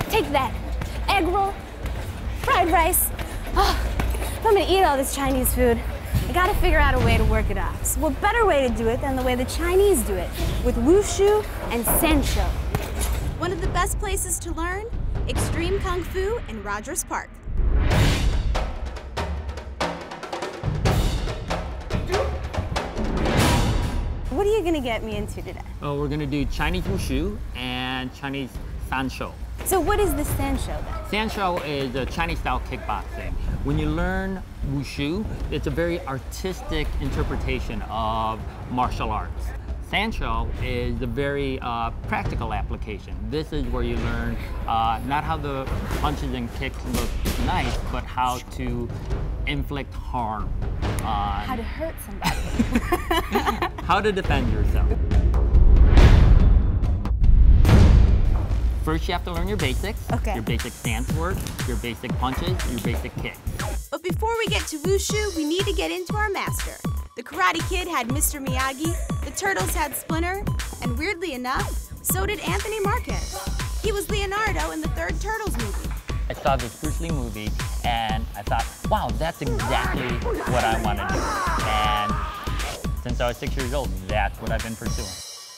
Take that. Egg roll, fried rice. Oh, if I'm gonna eat all this Chinese food, I gotta figure out a way to work it off. So what better way to do it than the way the Chinese do it, with wushu and sanshou. One of the best places to learn, Extreme Kung Fu in Rogers Park. What are you gonna get me into today? Oh, we're gonna do Chinese wushu and Chinese sanshou. So what is the sanshou then? Sanshou is a Chinese-style kickboxing. When you learn wushu, it's a very artistic interpretation of martial arts. Sanshou is a very practical application. This is where you learn not how the punches and kicks look nice, but how to inflict harm. How to hurt somebody. How to defend yourself. First, you have to learn your basics. Okay. Your basic stance work, your basic punches, your basic kicks. But before we get to wushu, we need to get into our master. The Karate Kid had Mr. Miyagi, the Turtles had Splinter, and weirdly enough, so did Anthony Marquez. He was Leonardo in the third Turtles movie. I saw this Bruce Lee movie and I thought, wow, that's exactly what I want to do. And since I was 6 years old, that's what I've been pursuing.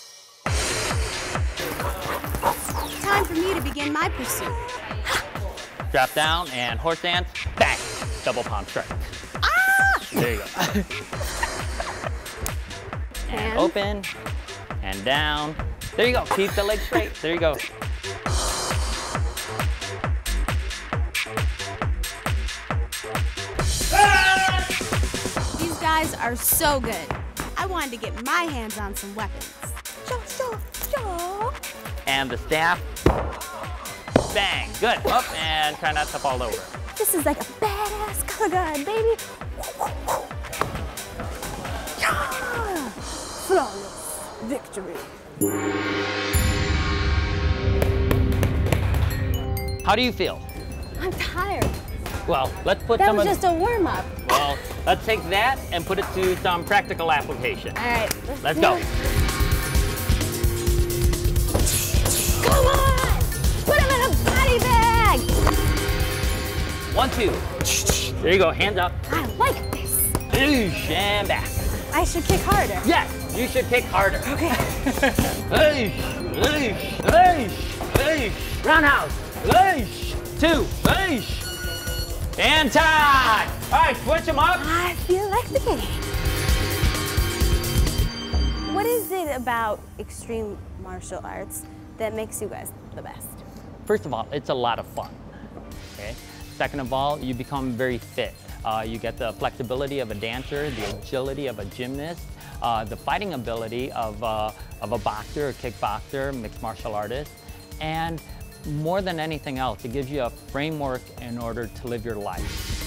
Time for me to begin my pursuit. Drop down and horse stance, bang, double palm strike. Ah! There you go. And open, and down. There you go, keep the leg straight, there you go. These guys are so good. I wanted to get my hands on some weapons. And the staff, bang, good. Up and try not to fall over. This is like a badass color guard, baby. Yeah! Flawless victory. How do you feel? I'm tired. Well, let's put That some was of... just a warm-up. Well, let's take that and put it to some practical application. All right, Let's go. Come on! Put him in a body bag! 1, 2. There you go, hands up. I like this. Oosh, and back. I should kick harder. Yes, you should kick harder. Okay. Oosh, oosh, oosh, oosh. Roundhouse. Oosh, 2, oosh. And time. All right, switch them up. I feel like the game. What is it about extreme martial arts that makes you guys the best? First of all, it's a lot of fun. Okay. Second of all, you become very fit. You get the flexibility of a dancer, the agility of a gymnast, the fighting ability of a boxer, a kickboxer, mixed martial artist, and more than anything else, it gives you a framework in order to live your life.